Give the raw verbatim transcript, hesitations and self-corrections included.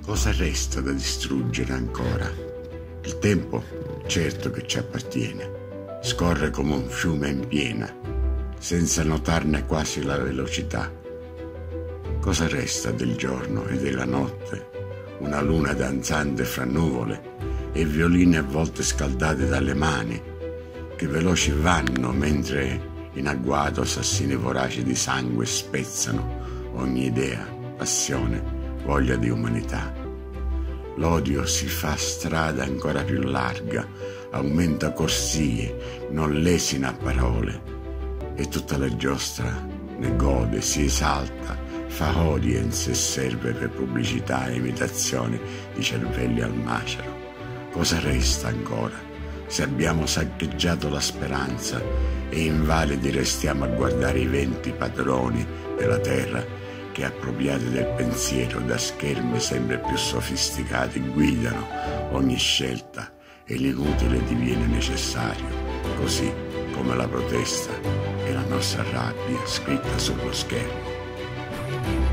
Cosa resta da distruggere ancora? Il tempo, certo che ci appartiene, scorre come un fiume in piena, senza notarne quasi la velocità. Cosa resta del giorno e della notte? Una luna danzante fra nuvole e violini a volte scaldate dalle mani, che veloci vanno mentre in agguato assassini voraci di sangue spezzano ogni idea, passione, voglia di umanità. L'odio si fa strada ancora più larga, aumenta corsie, non lesina a parole, e tutta la giostra ne gode, si esalta, fa audience e serve per pubblicità e imitazioni di cervelli al macero. Cosa resta ancora se abbiamo saccheggiato la speranza e invalidi restiamo a guardare i venti padroni della terra che, appropriati del pensiero da schermi sempre più sofisticati, guidano ogni scelta e l'inutile diviene necessario, così come la protesta e la nostra rabbia scritta sullo schermo.